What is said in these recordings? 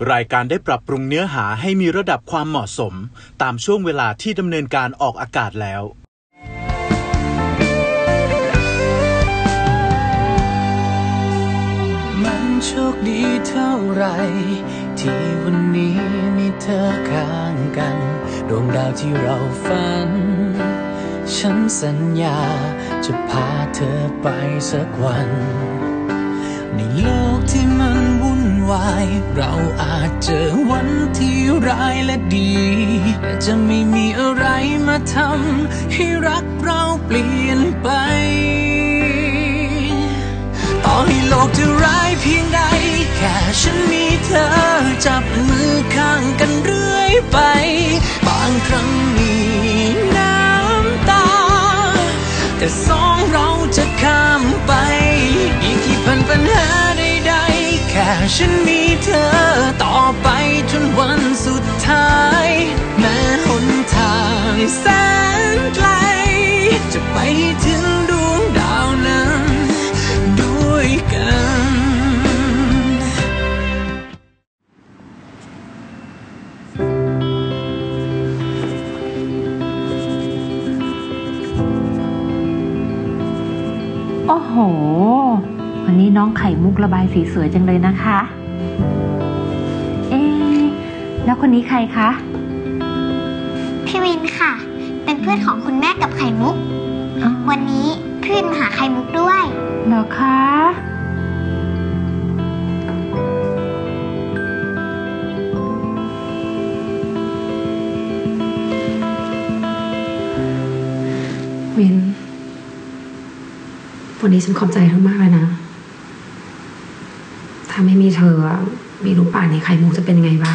รายการได้ปรับปรุงเนื้อหาให้มีระดับความเหมาะสมตามช่วงเวลาที่ดำเนินการออกอากาศแล้วมันโชคดีเท่าไรที่วันนี้มีเธอข้างกันดวงดาวที่เราฝันฉันสัญญาจะพาเธอไปสักวันในโลกที่มันวุ่นวายเราอาจเจอวันที่ร้ายและดีแต่จะไม่มีอะไรมาทำให้รักเราเปลี่ยนไปต่อให้โลกจะร้ายเพียงใดแค่ฉันมีเธอจับมือข้างกันเรื่อยไปบางครั้งมีน้ำตาแต่สองเราจะข้ามไปอีกกี่พันปัญหาใดๆแค่ฉันมีเธอต่อไปจนวันสุดท้ายแม้หนทางแสนไกลจะไปถึงดวงดาวนั้นด้วยกันโอ้โหวันนี้น้องไข่มุกระบายสีสวยจังเลยนะคะแล้วคนนี้ใครคะพี่วินค่ะเป็นเพื่อนของคุณแม่กับไข่มุกวันนี้เพื่อนมาหาไข่มุกด้วยเหรอคะวินวันนี้ฉันขอบใจเธอมากเลยนะถ้าไม่มีเธอไม่รู้ป่านนี้ไข่มุกจะเป็นยังไงบ้าง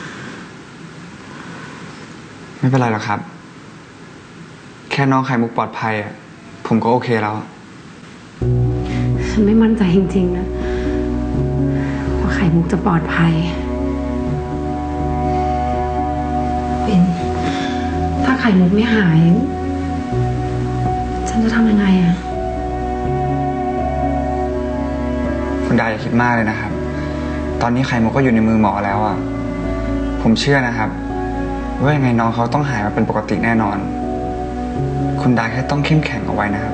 ไม่เป็นไรหรอกครับแค่น้องไข่มุกปลอดภัยผมก็โอเคแล้วฉันไม่มั่นใจจริงๆนะว่าไข่มุกจะปลอดภัยวินถ้าไข่มุกไม่หายฉันจะทำยังไงคุณดาอย่าคิดมากเลยนะครับตอนนี้ไข่มุกก็อยู่ในมือหมอแล้วผมเชื่อนะครับว่ายังไงน้องเขาต้องหายมาเป็นปกติแน่นอนคุณดาแค่ต้องเข้มแข็งเอาไว้นะครับ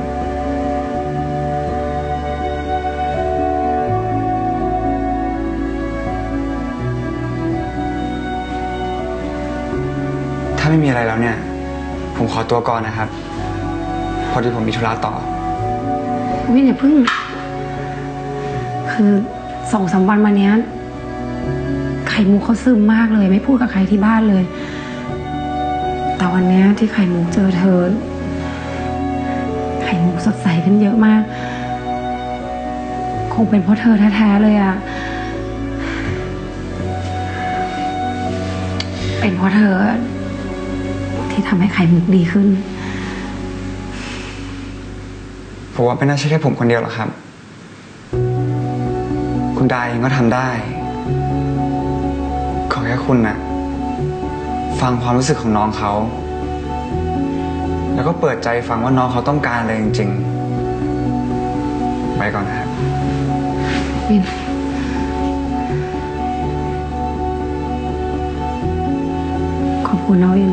ถ้าไม่มีอะไรแล้วเนี่ยผมขอตัวก่อนนะครับพอดีผมมีธุระต่อวินอย่าพึ่งคือ2-3 วันมาเนี้ยไข่มุกเขาซึมมากเลยไม่พูดกับใครที่บ้านเลยแต่วันนี้ที่ไข่มุกเจอเธอไข่มุกสดใสขึ้นเยอะมากคงเป็นเพราะเธอแท้ๆเลยเป็นเพราะเธอที่ทำให้ไข่มุกดีขึ้นผมว่าไม่น่าใช่แค่ผมคนเดียวหรอกครับคุณดาเองก็ทำได้ขอแค่คุณฟังความรู้สึกของน้องเขาแล้วก็เปิดใจฟังว่าน้องเขาต้องการอะไรจริงๆไปก่อนนะครับวินขอบคุณนะวิน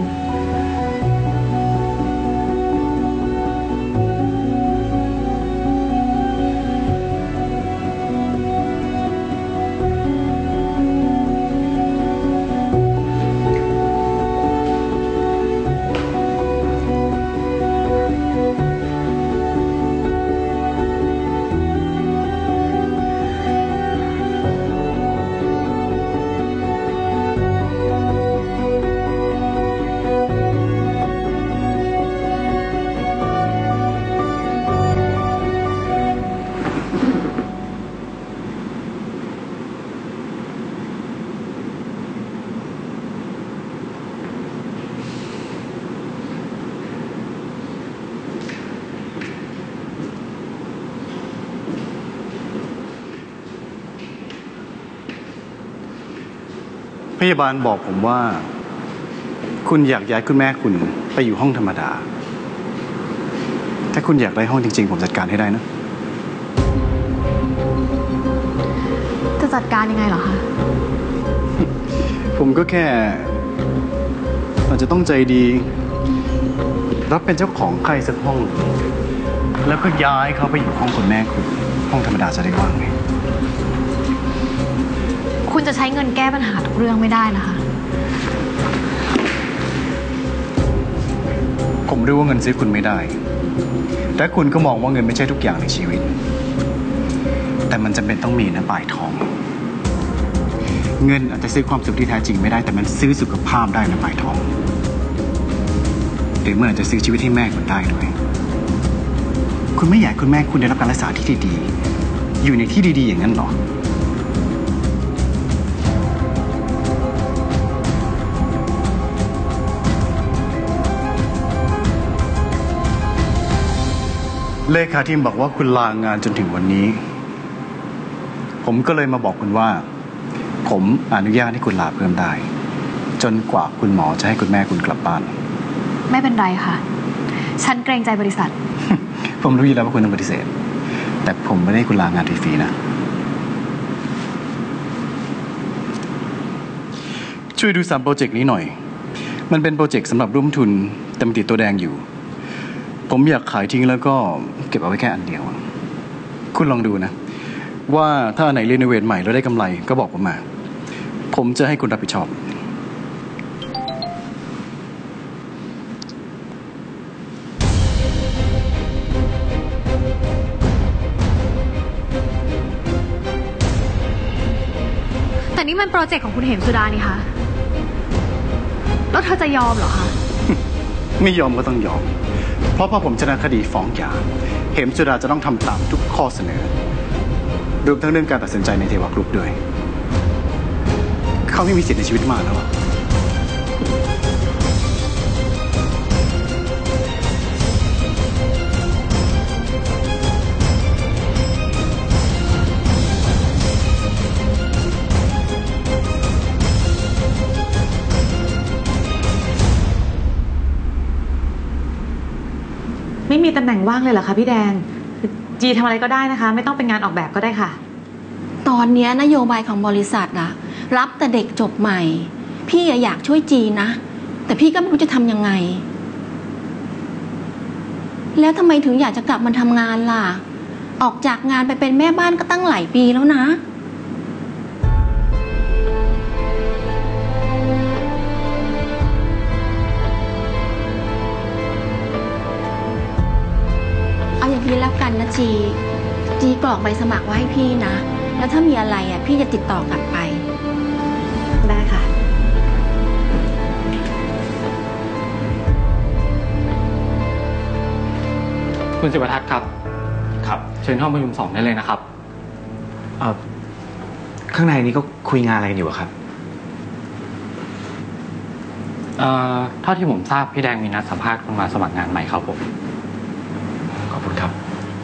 พยาบาลบอกผมว่าคุณอยากย้ายคุณแม่คุณไปอยู่ห้องธรรมดาถ้าคุณอยากได้ห้องจริงๆผมจัดการให้ได้นะจะจัดการยังไงเหรอคะผมก็แค่อาจจะต้องใจดี รับเป็นเจ้าของใครสักห้อง แล้วก็ย้ายเขาไปอยู่ห้องคุณแม่คุณห้องธรรมดาจะได้ว่างไงคุณจะใช้เงินแก้ปัญหาทุกเรื่องไม่ได้นะคะผมรู้ว่าเงินซื้อคุณไม่ได้และคุณก็มองว่าเงินไม่ใช่ทุกอย่างในชีวิต แต่มันจำเป็นต้องมีนะปลายทอง เงินอาจจะซื้อความสุขที่แท้จริงไม่ได้แต่มันซื้อสุขภาพได้นะปลายทองหรือมันอาจจะซื้อชีวิตให้แม่คุณได้ด้วยคุณไม่อยากคุณแม่คุณได้รับการรักษาที่ดีๆอยู่ในที่ดีๆอย่างนั้นหรอเลขาทีมบอกว่าคุณลางานจนถึงวันนี้ผมก็เลยมาบอกคุณว่าผมอนุญาตให้คุณลาเพิ่มได้จนกว่าคุณหมอจะให้คุณแม่คุณกลับบ้านไม่เป็นไรค่ะฉันเกรงใจบริษัทผมรู้อยู่แล้วว่าคุณต้องปฏิเสธแต่ผมไม่ได้ให้คุณลางานฟรีๆนะช่วยดู3โปรเจกต์นี้หน่อยมันเป็นโปรเจกต์สำหรับร่วมทุนแต่มันติดตัวแดงอยู่ผมอยากขายทิ้งแล้วก็เก็บเอาไว้แค่อันเดียวคุณลองดูนะว่าถ้าอันไหนรีโนเวทใหม่แล้วได้กำไรก็บอกผมมาผมจะให้คุณรับผิดชอบแต่นี่มันโปรเจกต์ของคุณเหมสุดานี่คะแล้วเธอจะยอมเหรอคะไม่ยอมก็ต้องยอมเพราะพอผมชนะคดีฟ้องหย่าเหมสุดาจะต้องทำตามทุกข้อเสนอรวมทั้งเรื่องการตัดสินใจในเทวกรุ๊ปด้วยเขาไม่มีสิทธิ์ในชีวิตมากแล้วไม่มีตำแหน่งว่างเลยเหรอคะพี่แดงจีทำอะไรก็ได้นะคะไม่ต้องเป็นงานออกแบบก็ได้ค่ะตอนนี้นโยบายของบริษัทอะรับแต่เด็กจบใหม่พี่อยากช่วยจีนะแต่พี่ก็ไม่รู้จะทำยังไงแล้วทำไมถึงอยากจะกลับมาทำงานล่ะออกจากงานไปเป็นแม่บ้านก็ตั้งหลายปีแล้วนะเอาอย่างนี้แล้วกันนะจีกรอกใบสมัครไว้ให้พี่นะแล้วถ้ามีอะไรอ่ะพี่จะติดต่อกลับไปได้ค่ะคุณศิวทัศน์ครับครับเชิญห้องประชุม2ได้เลยนะครับข้างในนี้ก็คุยงานอะไรกันอยู่ครับเท่าที่ผมทราบพี่แดงมีนัดสัมภาษณ์คนมาสมัครงานใหม่ครับผมขอบคุณครับ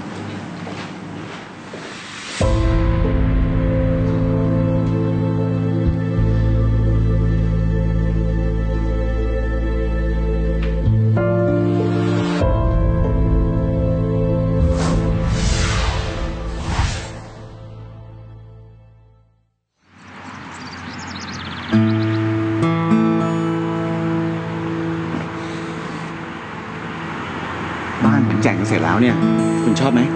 บ้านผมแจกกันเสร็จแล้วเนี่ยคุณชอบไหม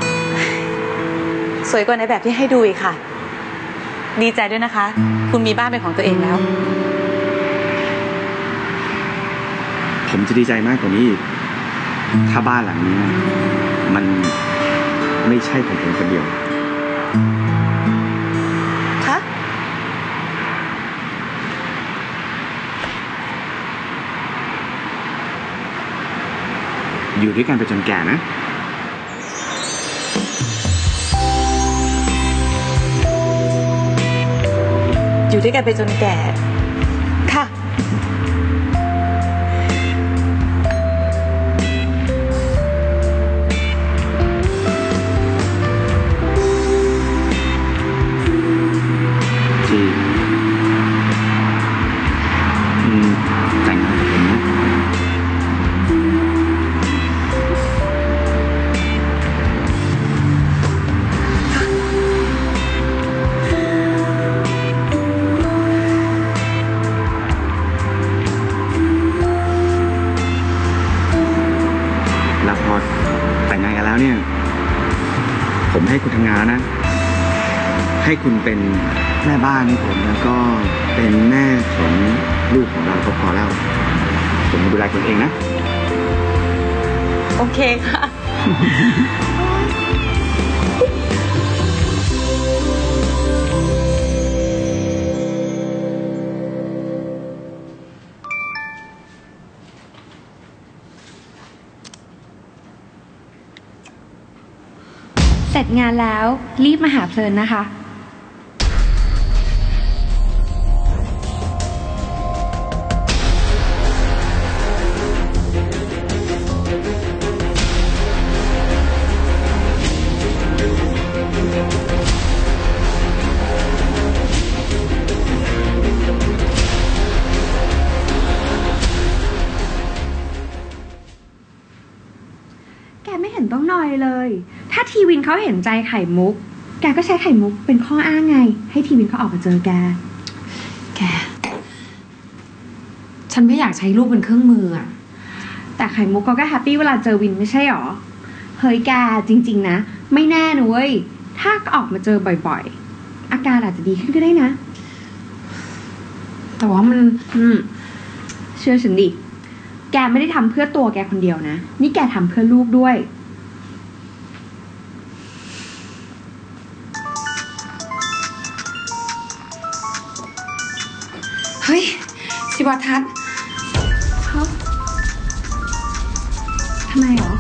สวยกว่าในแบบที่ให้ดูอีกค่ะดีใจด้วยนะคะคุณมีบ้านเป็นของตัวเองแล้วผมจะดีใจมากกว่านี้ถ้าบ้านหลังนี้มันไม่ใช่ของผมคนเดียวคะอยู่ด้วยกันไปจนแก่นะอยู่ด้วยกันไปจนแก่ค่ะจีแต่งงานกับผมนะผมให้คุณทำงานแล้วนะ ให้คุณเป็นแม่บ้านให้ผมแล้วก็เป็นแม่ของลูกของเราก็พอแล้ว ผมดูแลคุณเองนะโอเคค่ะเสร็จงานแล้วรีบมาหาเพลินนะคะ แกไม่เห็นต้องนอยเลย ถ้าทีวินเขาเห็นใจไข่มุก แกก็ใช้ไข่มุกเป็นข้ออ้างไง ให้ทีวินเขาออกมาเจอแกฉันไม่อยากใช้ลูกเป็นเครื่องมืออะแต่ไข่มุกเขาก็แฮปปี้เวลาเจอวินไม่ใช่หรอ เฮ้ยแกจริงๆนะ ไม่แน่นะเว้ย ถ้าออกมาเจอบ่อยๆ อาการอาจจะดีขึ้นก็ได้นะแต่ว่ามันเชื่อฉันดิ แกไม่ได้ทำเพื่อตัวแกคนเดียวนะ นี่แกทำเพื่อลูกด้วยเฮ้ยศิวทัศน์ทำไมหรอ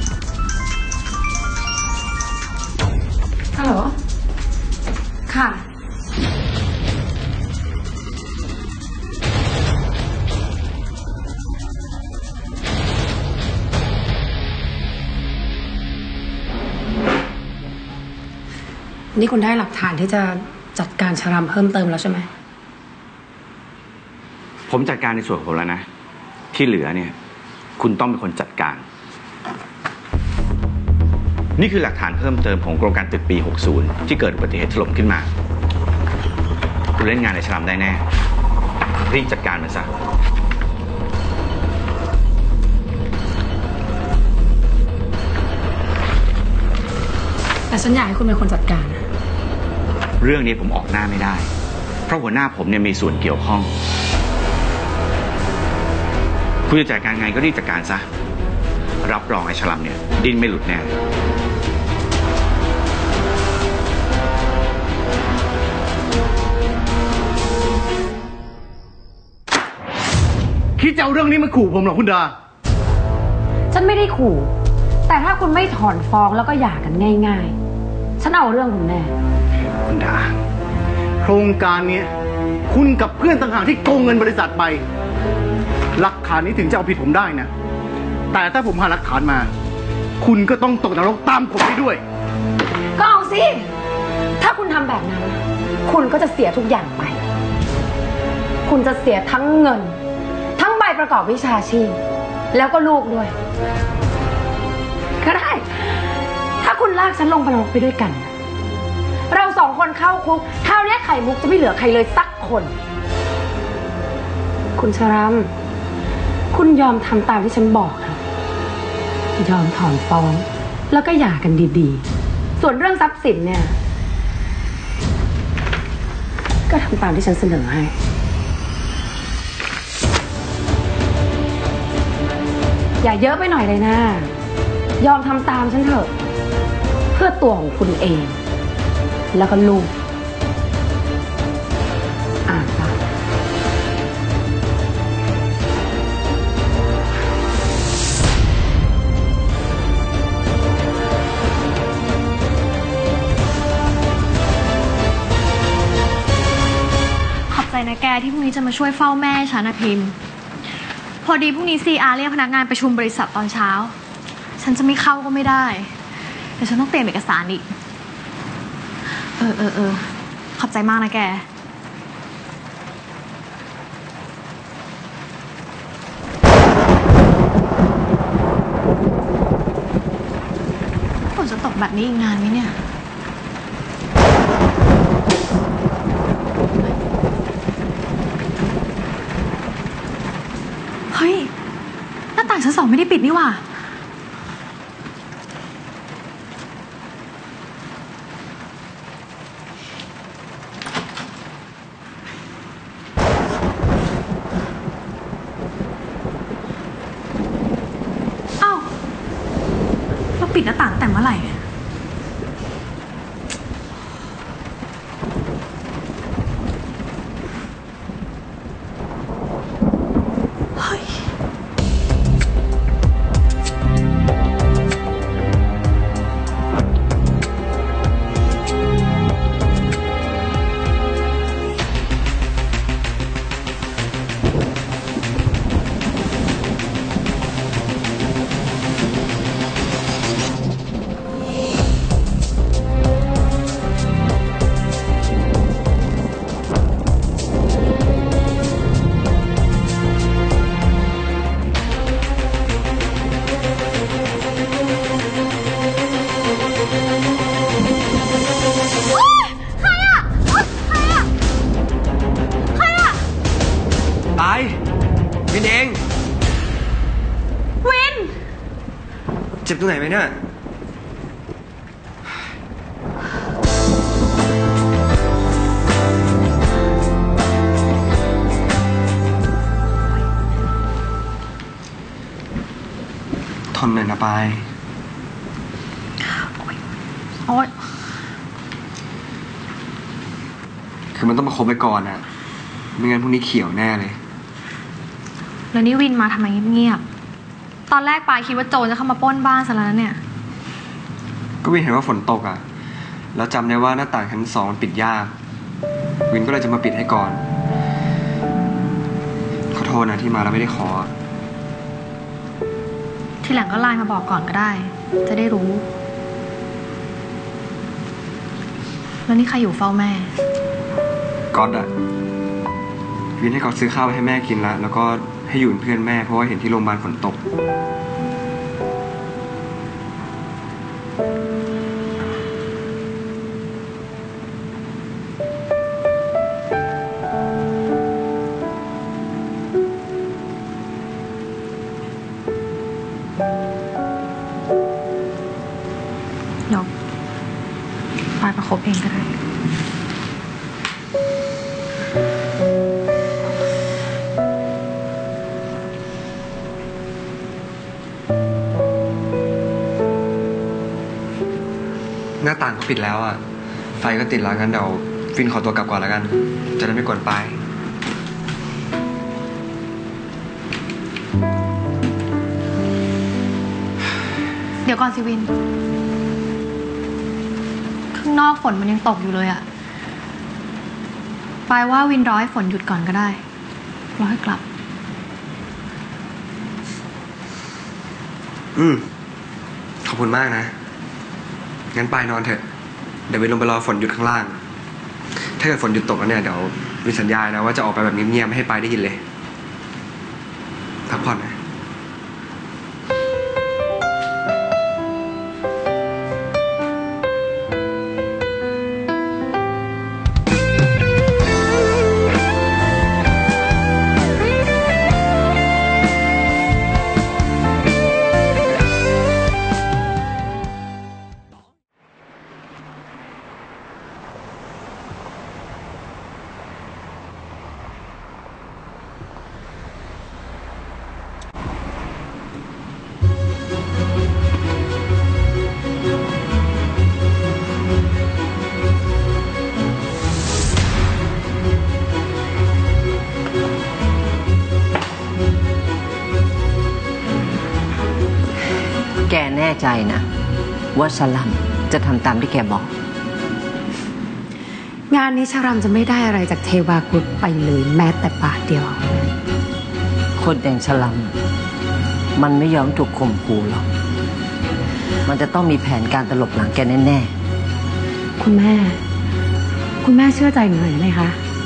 ฮัลโหล ค่ะ นี่คุณได้หลักฐานที่จะจัดการชรามเพิ่มเติมแล้วใช่ไหมผมจัดการในส่วนของผมแล้วนะ ที่เหลือเนี่ย คุณต้องเป็นคนจัดการ นี่คือหลักฐานเพิ่มเติมของโครงการตึกปี 60 ที่เกิดอุบัติเหตุถล่มขึ้นมา คุณเล่นงานในชรามได้แน่ รีบจัดการมันซะแต่ฉันอยากให้คุณเป็นคนจัดการเรื่องนี้ผมออกหน้าไม่ได้ เพราะหัวหน้าผมเนี่ยมีส่วนเกี่ยวข้อง คุณจะจัดการไงก็รีบจัดการซะ รับรองไอ้ฉลามเนี่ยดิ้นไม่หลุดแน่คิดจะเอาเรื่องนี้มาขู่ผมเหรอคุณดาฉันไม่ได้ขู่ แต่ถ้าคุณไม่ถอนฟ้องแล้วก็หย่ากันง่ายๆ ฉันเอาเรื่องคุณแน่คุณดา โครงการนี้คุณกับเพื่อนต่างหากที่โกงเงินบริษัทไป หลักฐานนี้ถึงจะเอาผิดผมได้นะ แต่ถ้าผมหาหลักฐานมา คุณก็ต้องตกนรกตามผมไปด้วยก็เอาสิ ถ้าคุณทำแบบนั้น คุณก็จะเสียทุกอย่างไป คุณจะเสียทั้งเงิน ทั้งใบประกอบวิชาชีพ แล้วก็ลูกด้วย ก็ได้ ถ้าคุณลากฉันลงนรกไปด้วยกัน เราสองคนเข้าคุกคราวนี้ไข่มุกจะไม่เหลือใครเลยสักคน คุณชรามคุณยอมทำตามที่ฉันบอกนะยอมถอนฟ้องแล้วก็หย่ากันดีๆ ส่วนเรื่องทรัพย์สินเนี่ย ก็ทำตามที่ฉันเสนอให้ อย่าเยอะไปหน่อยเลยนะ ยอมทำตามฉันเถอะ เพื่อตัวของคุณเอง แล้วก็ลูก อ่านปะขอบใจนะแกที่พรุ่งนี้จะมาช่วยเฝ้าแม่ฉันนะพิมพ์ พอดีพรุ่งนี้ CR เรียกพนักงานประชุมบริษัทตอนเช้า ฉันจะไม่เข้าก็ไม่ได้เดี๋ยวฉันต้องเตรียมเอกสารอีก ขอบใจมากนะแก ฝนจะตกแบบนี้อีกนานไหมเนี่ย เฮ้ย หน้าต่างชั้น2ไม่ได้ปิดนี่หว่าน้าต่างแต่เมื่อไหร่วินเองวินเจ็บตรงไหนไหมเนี่ยทนหน่อยนะปายโอ๊ยคือมันต้องมาคบไปก่อนอะไม่งั้นพรุ่งนี้เขียวแน่เลยแล้วนี่วินมาทำไมเงียบๆตอนแรกปายคิดว่าโจรจะเข้ามาปล้นบ้านซะแล้วเนี่ยก็วินเห็นว่าฝนตกอ่ะแล้วจำได้ว่าหน้าต่างชั้น2มันปิดยากวินก็เลยจะมาปิดให้ก่อนขอโทษนะที่มาแล้วไม่ได้ขอทีหลังก็ไลน์มาบอกก่อนก็ได้จะได้รู้แล้วนี่ใครอยู่เฝ้าแม่ก๊อตอ่ะวินให้เขาซื้อข้าวไปให้แม่กินแล้วก็ให้อยู่เป็นเพื่อนแม่เพราะว่าเห็นที่โรงพยาบาลฝนตกเดี๋ยวปายประคบเองก็ได้หน้าต่างก็ปิดแล้วอ่ะไฟก็ติดแล้วงั้นเดี๋ยวฟินขอตัวกลับก่อนแล้วกันจะได้ไม่กวนปายเดี๋ยวก่อนสิวินข้างนอกฝนมันยังตกอยู่เลยอะปายว่าวินรอให้ฝนหยุดก่อนก็ได้รอให้กลับขอบคุณมากนะงั้นปายนอนเถอะเดี๋ยววินลงไปรอฝนหยุดข้างล่างถ้าเกิดฝนหยุดตกแล้วเนี่ยเดี๋ยววินสัญญานะว่าจะออกไปแบบเงียบๆไม่ให้ปายได้ยินเลยพักผ่อนนะแกแน่ใจนะว่าชลัมจะทำตามที่แกบอกงานนี้ชลัมจะไม่ได้อะไรจากเทวากรุ๊ปไปเลยแม้แต่บาทเดียวคนอย่างชลัมมันไม่ยอมถูกข่มขู่หรอกมันจะต้องมีแผนการตลบหลังแกแน่ๆคุณแม่เชื่อใจหนูหน่อยไหมคะ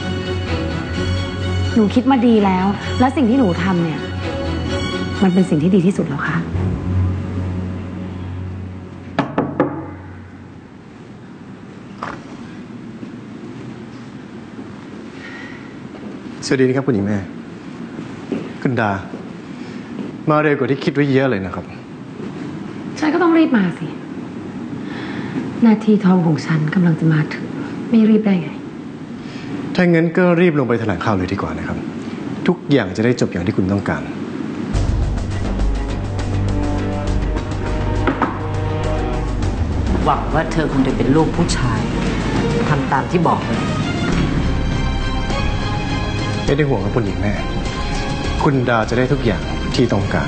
หนูคิดมาดีแล้วและสิ่งที่หนูทำเนี่ยมันเป็นสิ่งที่ดีที่สุดแล้วค่ะสวัสดีครับคุณหญิงแม่คุณดามาเร็วกว่าที่คิดไว้เยอะเลยนะครับฉันก็ต้องรีบมาสินาทีทองของฉันกำลังจะมาถึงไม่รีบได้ไงถ้างั้นก็รีบลงไปแถลงข่าวเลยดีกว่านะครับทุกอย่างจะได้จบอย่างที่คุณต้องการหวังว่าเธอคงจะเป็นลูกผู้ชายทำตามที่บอกเลยไม่ได้ห่วงกับคุณหญิงแม่คุณดาจะได้ทุกอย่างที่ต้องการ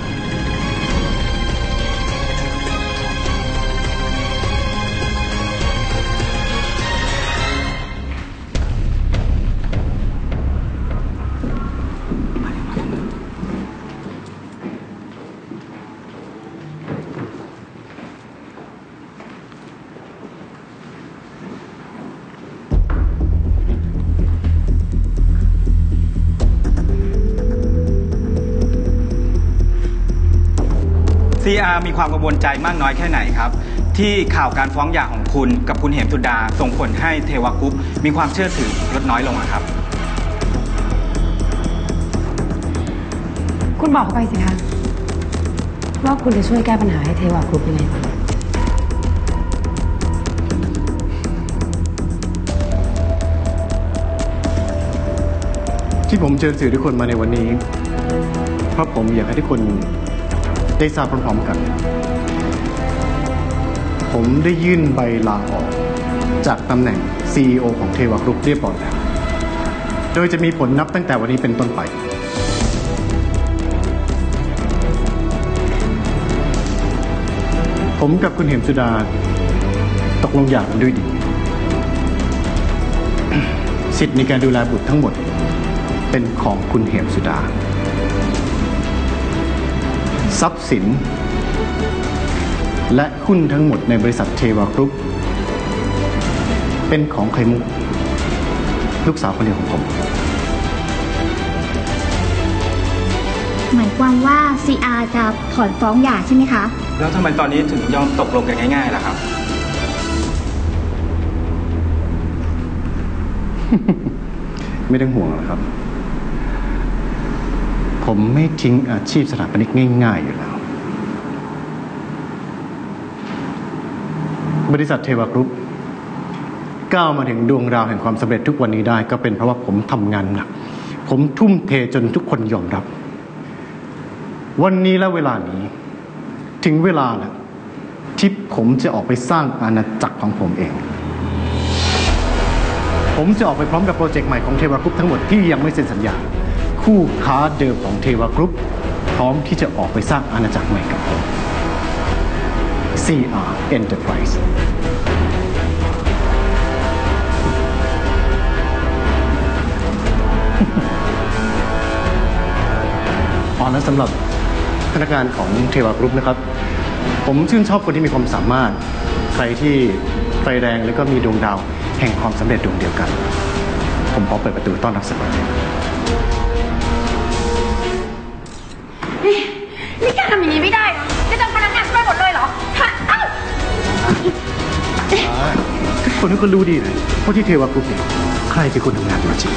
CR มีความกังวลใจมากน้อยแค่ไหนครับที่ข่าวการฟ้องหย่าของคุณกับคุณเหมสุดาส่งผลให้เทวกรุ๊ปมีความเชื่อถือลดน้อยลงครับคุณบอกเขาไปสิคะว่าคุณจะช่วยแก้ปัญหาให้เทวกรุ๊ปยังไงบ้างที่ผมเชิญสื่อทุกคนมาในวันนี้เพราะผมอยากให้ทุกคนได้ทราบพร้อมๆกัน ผมได้ยื่นใบลาออกจากตำแหน่ง CEO ของเทวกรุ๊ปเรียบร้อยแล้วโดยจะมีผลนับตั้งแต่วันนี้เป็นต้นไปผมกับคุณเหมสุดาตกลงหย่ากันด้วยดีสิทธิ์ในการดูแลบุตรทั้งหมดเป็นของคุณเหมสุดาทรัพย์สินและหุ้นทั้งหมดในบริษัทเทวากรุ๊ปเป็นของไข่มุกลูกสาวคนเดียวของผมหมายความว่า CR จะถอนฟ้องหย่าใช่ไหมคะแล้วทำไมตอนนี้ถึงยอมตกลงกันง่ายๆล่ะครับไม่ต้องห่วงหรอกครับผมไม่ทิ้งอาชีพสถาปนิกง่ายๆอยู่แล้วบริษัทเทวกรุ๊ปก้าวมาถึงดวงดาวแห่งความสำเร็จทุกวันนี้ได้ก็เป็นเพราะว่าผมทำงานหนักผมทุ่มเทจนทุกคนยอมรับวันนี้และเวลานี้ถึงเวลาแล้วที่ผมจะออกไปสร้างอาณาจักรของผมเองผมจะออกไปพร้อมกับโปรเจกต์ใหม่ของเทวกรุ๊ปทั้งหมดที่ยังไม่เซ็นสัญญาคู่ค้าเดิมของเทวกรุ๊ปพร้อมที่จะออกไปสร้างอาณาจักรใหม่กับผม CR Enterprise และสำหรับพนักงานของเทวากรุ๊ปนะครับผมชื่นชอบคนที่มีความสามารถใครที่ไฟแรงแล้วก็มีดวงดาวแห่งความสำเร็จดวงเดียวกันผมขอเปิดประตูต้อนรับเสมอนี่แกทำอย่างนี้ไม่ได้นะจะจับพนักงานช่วยหมดเลยเหรอทุกคนก็รู้ดีเลยว่าที่เทวากรุ๊ปเนี่ยใครคือคนทำงานตัวจริง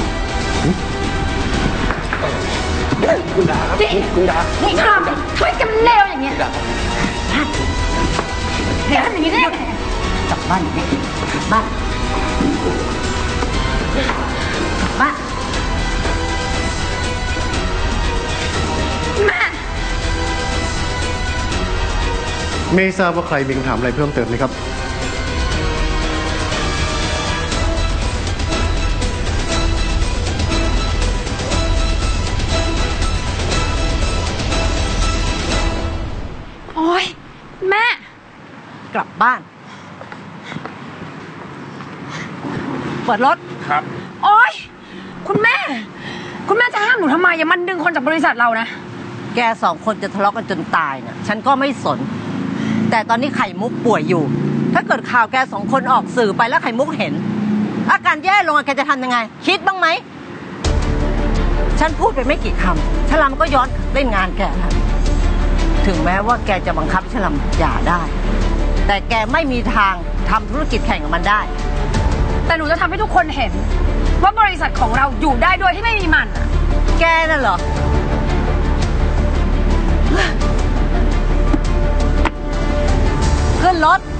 คุณดาครับคุณดานี่ทำช่วยกันเลวอย่างเงี้ยเดี๋ยวทำอย่างนี้ได้ไงกลับบ้านไม่กินกลับบ้านกลับบ้านแม่ไม่ทราบว่าใครมีคำถามอะไรเพิ่มเติมไหมครับโอ๊ยแม่กลับบ้านเปิดรถครับโอ๊ยคุณแม่จะห้ามหนูทำไมอย่ามันดึงคนจากบริษัทเรานะแกสองคนจะทะเลาะกันจนตายเนี่ยฉันก็ไม่สนแต่ตอนนี้ไข่มุกป่วยอยู่ถ้าเกิดข่าวแกสองคนออกสื่อไปแล้วไข่มุกเห็นอาการแย่ลงแกจะทำยังไงคิดบ้างไหมฉันพูดไปไม่กี่คำฉลามก็ย้อนเล่นงานแกแล้วถึงแม้ว่าแกจะบังคับฉลามหย่าได้แต่แกไม่มีทางทำธุรกิจแข่งกับมันได้แต่หนูจะทำให้ทุกคนเห็นว่าบริษัทของเราอยู่ได้โดยที่ไม่มีมันแกน่ะเหรอขึ้นรถ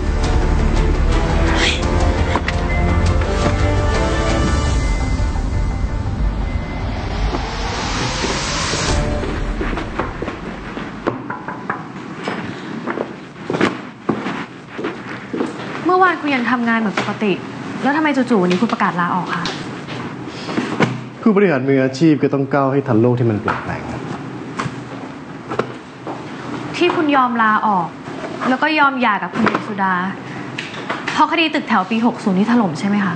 เมื่อยังทำงานเหมือนปกติ แล้วทำไมจู่ๆวันนี้คุณประกาศลาออกคะผู้บริหารมืออาชีพก็ต้องก้าวให้ทันโลกที่มันเปลี่ยนแปลงที่คุณยอมลาออก แล้วก็ยอมหย่ากับคุณเดชสุดาเพราะคดีตึกแถวปี 60 ที่ถล่มใช่ไหมคะ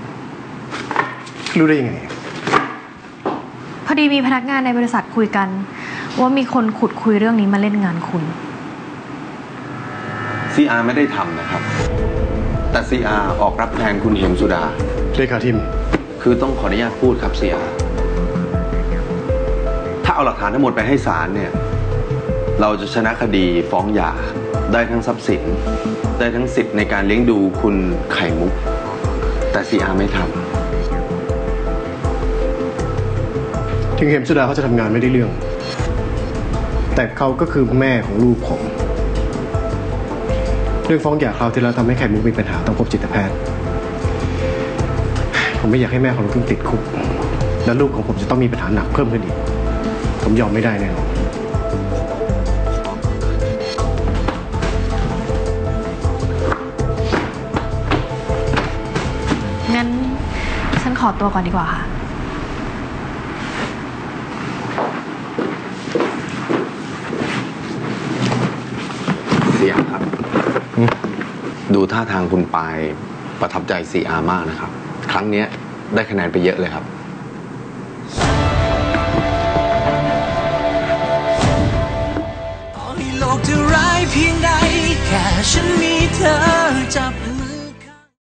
รู้ได้ยังไงพอดีมีพนักงานในบริษัทคุยกัน ว่ามีคนขุดคุยเรื่องนี้มาเล่นงานคุณ CR ไม่ได้ทำนะครับ แต่ CR ออกรับแทนคุณเหมสุดาเลขาทิมคือต้องขออนุญาตพูดครับ CR ถ้าเอาหลักฐานทั้งหมดไปให้ศาลเนี่ยเราจะชนะคดีฟ้องหย่าได้ทั้งทรัพย์สินได้ทั้งสิทธิ์ในการเลี้ยงดูคุณไข่มุกแต่ CR ไม่ทำถึงเหมสุดาเขาจะทำงานไม่ได้เรื่องแต่เขาก็คือแม่ของลูกผมเรื่องฟ้องหย่าคราวที่แล้วทำให้ไข่มุกมีปัญหาต้องพบจิตแพทย์ผมไม่อยากให้แม่ของลูกต้องติดคุกและลูกของผมจะต้องมีปัญหาหนักเพิ่มขึ้นอีกผมยอมไม่ได้แน่นอนงั้นฉันขอตัวก่อนดีกว่าค่ะเสียครับดูท่าทางคุณปายประทับใจ CR มากนะครับครั้งนี้ได้คะแนนไปเยอะเลยครับต่อให้โลกจะร้ายเพียงใดแค่ฉันมีเธอจับ